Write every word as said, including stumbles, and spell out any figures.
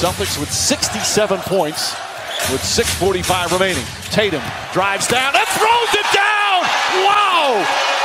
Celtics with sixty-seven points with six forty-five remaining. Tatum drives down and throws it down. Wow!